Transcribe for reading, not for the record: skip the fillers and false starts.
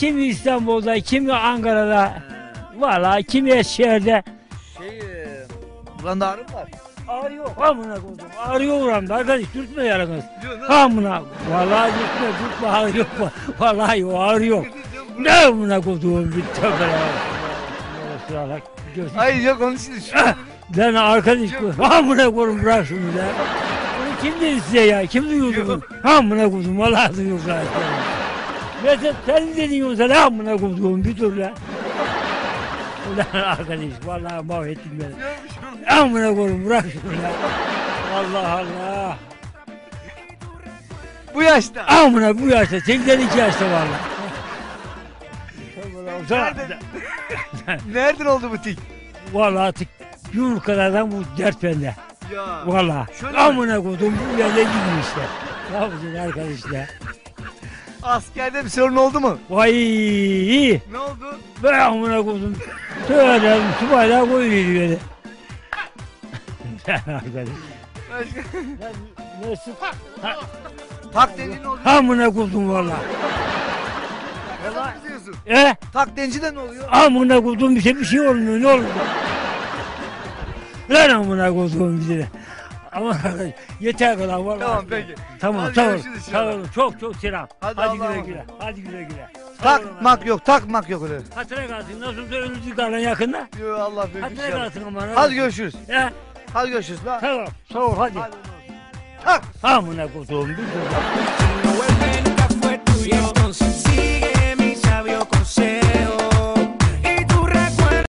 kimi İstanbul'da, kimi Ankara'da, vallahi kimi Eskişehir'de. Buranda ağrı mı var? Ağrı yok, amına koydum. Ağrı yok buramda, arkadaş dürtme yaranız. Amına, vallahi dürtme, ağrı yok. Vallahi yok, ağrı yok. Ne amına koydum, bir tövbe ya. Hayır yok onun için. Ben arkadaş, amına koydum, bırak şunu ya. Bunu kim dedi size ya, kim duyurdu bunu? Amına koydum, vallahi duyurdu. Mesela sen dediğin olsa ne amına koydum, bir dur lan. Ulan arkadaş, vallahi mahvettin beni. Amına koydum, bırak şunu ya. Allah Allah. Bu yaşta. Amına bu yaşta, 82 yaşta vallahi. Nereden oldu bu tik? Vallahi artık yumurtalardan bu dert bende. Ya. Vallahi. Şöyle Amına koydum, bu yerde gidiyor işte. Ne yapacaksın arkadaşlar? Askerde bir sorun oldu mu? Vay. Ne oldu? Ben amına koydum. Şöyle subayla koyuyordu beni. Arkadaş. Başka? Nasıl? Tak denci ne oluyor? Amına koydum vallahi. Vallahi diyorsun. Tak denci de ne oluyor? amına koydum bir şey olmuyor, ne oldu? Lan amına koydum bize de. Ama yeter kadar vallahi. Tamam peki. Tamam Hadi tamam. görüşürüz Tamam inşallah. çok selam. Hadi Hadi Allah'a güle emanet. güle. Hadi güle güle. Sağ olun Takmak abi. yok, takmak yok öyle. Hatıra kalsın. Nasılsa ölücü kalan yakında. Yo Allah büyük Hatıra inşallah. kalsın ama. Hadi görüşürüz. Ya Hadi görüşürüz lan. tamam. Sağ ol hadi. Tak. Amına koydum bir dur.